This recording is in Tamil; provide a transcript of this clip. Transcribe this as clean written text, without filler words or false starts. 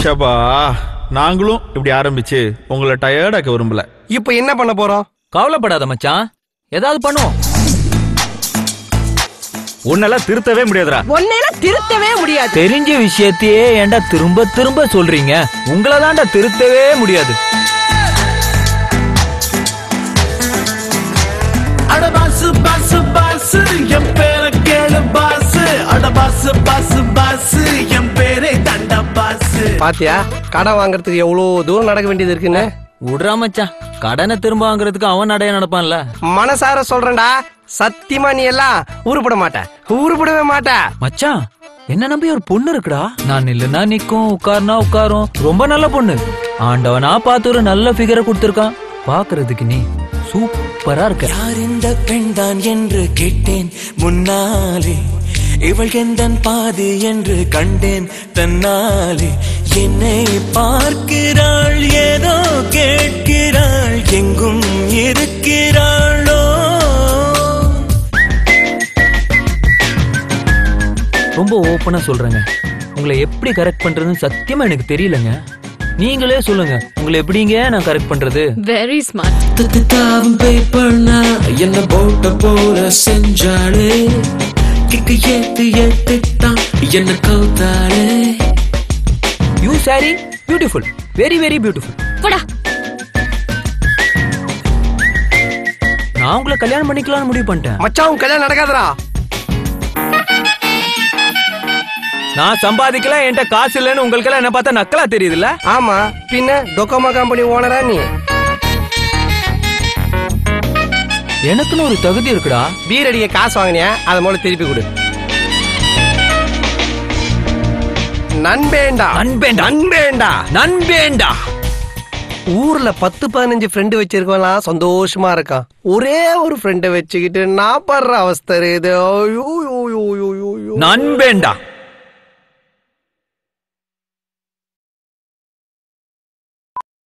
ஷபா, நாங்களும் இப்படி ஆரம்பிச்சு உங்களை டயர்டாக்க விரும்பல. இப்ப என்ன பண்ண போறோம்? கவலைப்படாத மச்சான், ஏதாவது பண்ணுவோம். உன்னெல்லாம் திருத்தவே முடியாதுடா. உன்னெல்லாம் திருத்தவே முடியாது. தெரிஞ்ச விஷயத்தையே ஏன்டா திரும்ப திரும்ப சொல்றீங்க? உங்களை தான்டா திருத்தவே முடியாது. அட பாசு பாசு பாசு என் பேரை கேளு பாசு. அட பாசு பாசு பாசு என் பேரே தண்டா பாசு. பாத்தியா கடன் வாங்குறதுக்கு எவ்வளவு தூரம் நடக்க வேண்டியது இருக்குன்னு? விடுறா மச்சான், கடனை திரும்ப வாங்குறதுக்கு அவன் நடைய நடப்பான்ல. மனசார சொல்றேன்டா, சத்தியமா நீ எல்லாம் உருப்பட மாட்ட, உருப்படவே மாட்ட. மச்சான், என்ன நம்பி ஒரு பொண்ணு இருக்குடா. நான் நில்லுனா நிக்கும், உட்காருனா உட்காரும். ரொம்ப நல்ல பொண்ணு. ஆண்டவனா பார்த்து ஒரு நல்ல ஃபிகரை கொடுத்திருக்கான். பாக்குறதுக்கு நீ சூப்பரா இருக்க. யார் இந்த பெண் தான் என்று கேட்டேன் முன்னாலே, இவள் எந்தன் பாதி என்று கண்டேன் தன்னாலே. என்னை பார்க்கிறாள், ஏதோ கேட்கிறாள், எங்கும் இருக்கிறாளோ. ரொம்ப ஓப்பனா சொல்றேங்க, உங்களை எப்படி கரெக்ட் பண்றதுன்னு சத்தியமா எனக்கு தெரியலங்க. நீங்களே சொல்லுங்க, உங்களை எப்படிங்க நான் கரெக்ட் பண்றது? Very smart. என்ன போட்ட போல செஞ்சாளே, கிக்கு ஏத்து ஏத்துட்டான் என்ன கவுத்தாளே. You sorry beautiful, very very beautiful. போடா. நான் உங்களை கல்யாணம் பண்ணிக்கலாம்னு முடிவு பண்ணிட்டேன். மச்சான் உன் கல்யாணம் நடக்காதடா. நான் சம்பாதிக்கல, என்கிட்ட காசு இல்லைன்னு உங்களுக்கு எல்லாம் என்ன பார்த்தா நக்கலா தெரியுதுல்ல? ஆமா, பின்ன டொக்கோமா கம்பெனி ஓனரா நீ? எனக்குன்னு ஒரு தகுதி இருக்குடா. பீர் அடிக்க காசு வாங்கினியா, அதை மூலம் திருப்பி கொடு. நண்பேண்டா நண்பேண்டா நண்பேண்டா நண்பேண்டா. ஊர்ல 10-15 ஃப்ரெண்டு வச்சிருக்கலாம், சந்தோஷமா இருக்கான். ஒரே ஒரு ஃப்ரெண்டை வச்சுக்கிட்டு நான் படுற அவஸ்தை இது. நண்பேண்டா.